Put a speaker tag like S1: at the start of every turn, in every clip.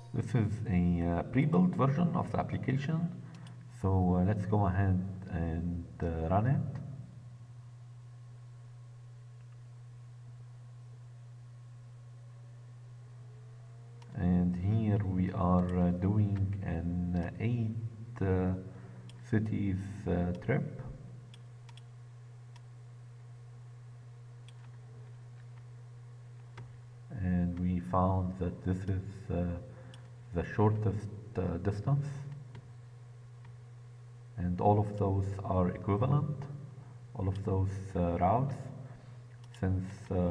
S1: This is a pre-built version of the application. So let's go ahead and run it. And here we are doing an 8 cities trip. And we found that this is the shortest distance, and all of those are equivalent, all of those routes, since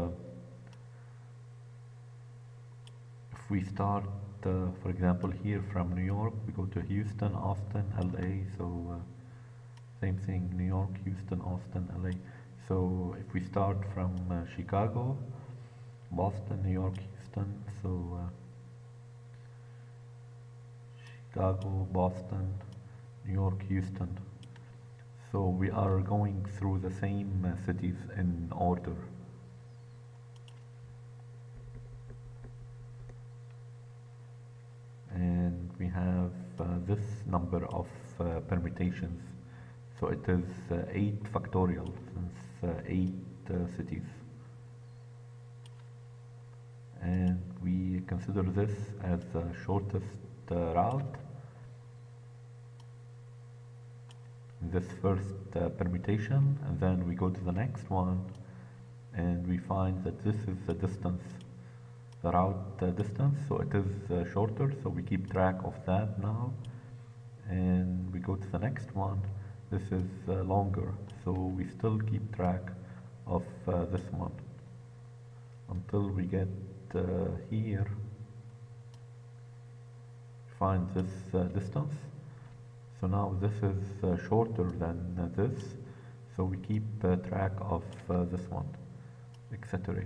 S1: if we start for example here from New York, we go to Houston, Austin, LA, so same thing, New York, Houston, Austin, LA. So if we start from Chicago, Boston, New York, Houston, so Chicago, Boston, New York, Houston. So we are going through the same cities in order. And we have this number of permutations. So it is 8 factorial, since 8 cities. And we consider this as the shortest route. This first permutation, and then we go to the next one, and we find that this is the distance, the route distance, so it is shorter, so we keep track of that now. And we go to the next one, this is longer, so we still keep track of this one until we get here, find this distance. So now this is shorter than this, so we keep track of this one, etc.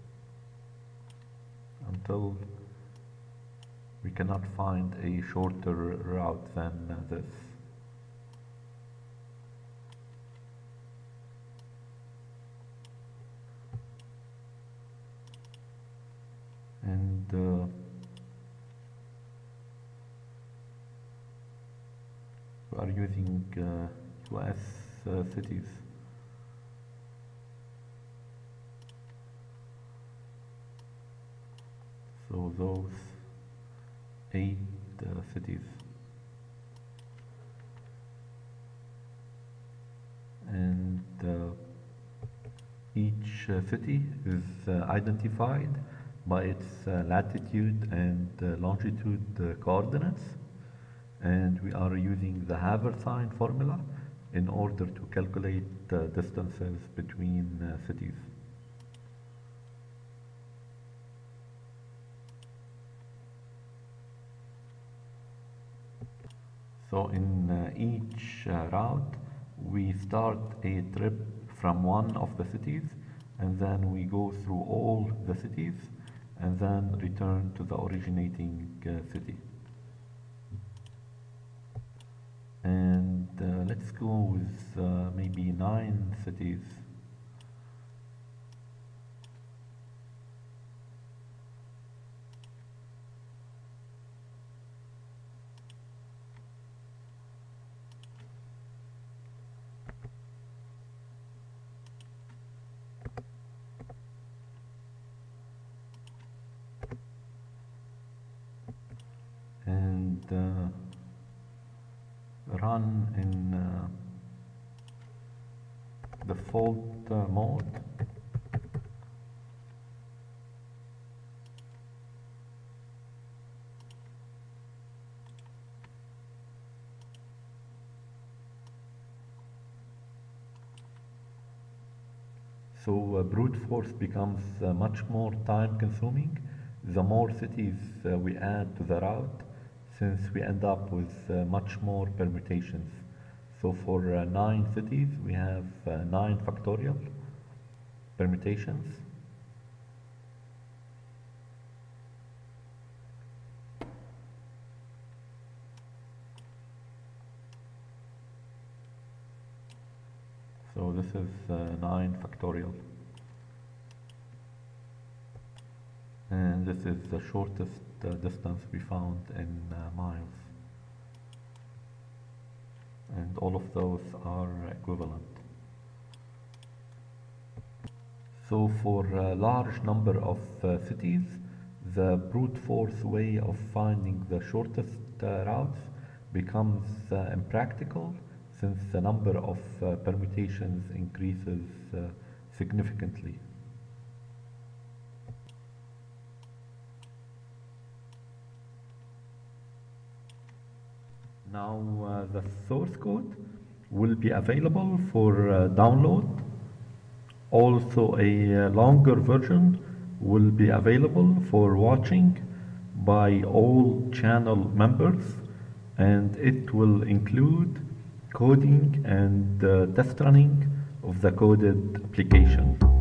S1: until we cannot find a shorter route than this. And we are using US cities. So those 8 cities. And each city is identified by its latitude and longitude coordinates, and we are using the Haversine formula in order to calculate distances between cities. So in each route, we start a trip from one of the cities, and then we go through all the cities, and then return to the originating city. And let's go with maybe 9 cities. And run in default mode. So brute force becomes much more time consuming the more cities we add to the route, since we end up with much more permutations. So for 9 cities we have 9 factorial permutations. So this is 9 factorial. and this is the shortest distance we found in miles, and all of those are equivalent. So for a large number of cities, the brute force way of finding the shortest routes becomes impractical, since the number of permutations increases significantly. Now the source code will be available for download. Also, a longer version will be available for watching by all channel members, and it will include coding and test running of the coded application.